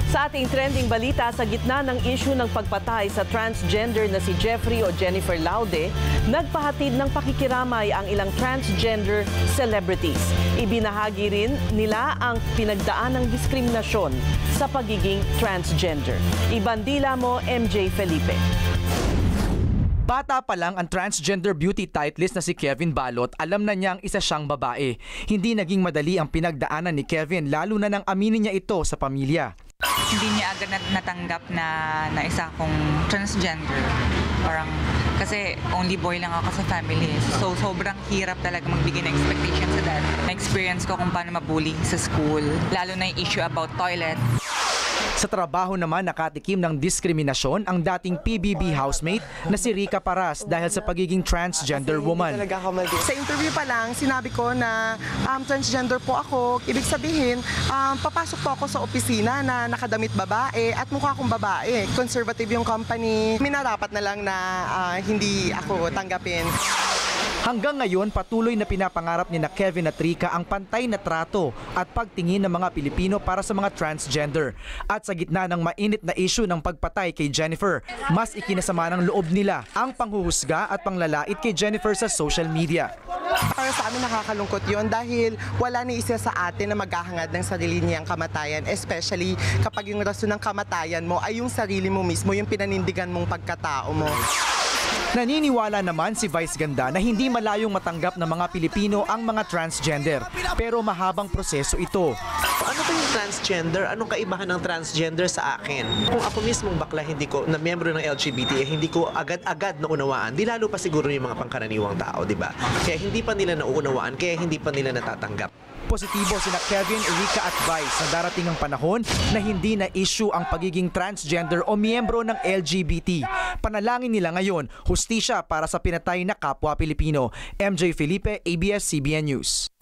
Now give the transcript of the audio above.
Sa ating trending balita, sa gitna ng issue ng pagpatay sa transgender na si Jeffrey o Jennifer Laude, nagpahatid ng pakikiramay ang ilang transgender celebrities. Ibinahagi rin nila ang pinagdaanang diskriminasyon sa pagiging transgender. Ibandila mo, MJ Felipe. Bata pa lang ang transgender beauty titleist na si Kevin Balot, alam na niyang isa siyang babae. Hindi naging madali ang pinagdaanan ni Kevin, lalo na nang aminin niya ito sa pamilya. Hindi niya agad natanggap na isa akong transgender. Parang, kasi only boy lang ako sa family. So, sobrang hirap talaga magbigay ng expectation sa dad. Na-experience ko kung paano mabully sa school, lalo na yung issue about toilet. Sa trabaho naman, nakatikim ng diskriminasyon ang dating PBB housemate na si Rica Paras dahil sa pagiging transgender woman. Sa interview pa lang, sinabi ko na transgender po ako. Ibig sabihin, papasok po ako sa opisina na nakadamit babae at mukha akong babae. Conservative yung company. Minarapat na lang na hindi ako tanggapin. Hanggang ngayon, patuloy na pinapangarap ni na Kevin at Rica ang pantay na trato at pagtingin ng mga Pilipino para sa mga transgender. At sa gitna ng mainit na issue ng pagpatay kay Jennifer, mas ikinasama ng loob nila ang panghuhusga at panglalait kay Jennifer sa social media. Para sa amin nakakalungkot yun dahil wala ni isa sa atin na maghahangad ng sarili niyang kamatayan, especially kapag yung rason ng kamatayan mo ay yung sarili mo mismo, yung pinanindigan mong pagkatao mo. Naniniwala naman si Vice Ganda na hindi malayong matanggap ng mga Pilipino ang mga transgender, pero mahabang proseso ito. Ano ba yung transgender? Anong kaibahan ng transgender sa akin? Kung ako mismong bakla na miyembro ng LGBT, hindi ko agad-agad naunawaan, di lalo pa siguro yung mga pangkaraniwang tao, di ba? Kaya hindi pa nila nauunawaan, kaya hindi pa nila natatanggap. Positibo sina Kevin, Rica at Vice na darating ang panahon na hindi na issue ang pagiging transgender o miyembro ng LGBT. Panalangin nila ngayon, hustisya para sa pinatay na kapwa Pilipino. MJ Felipe, ABS-CBN News.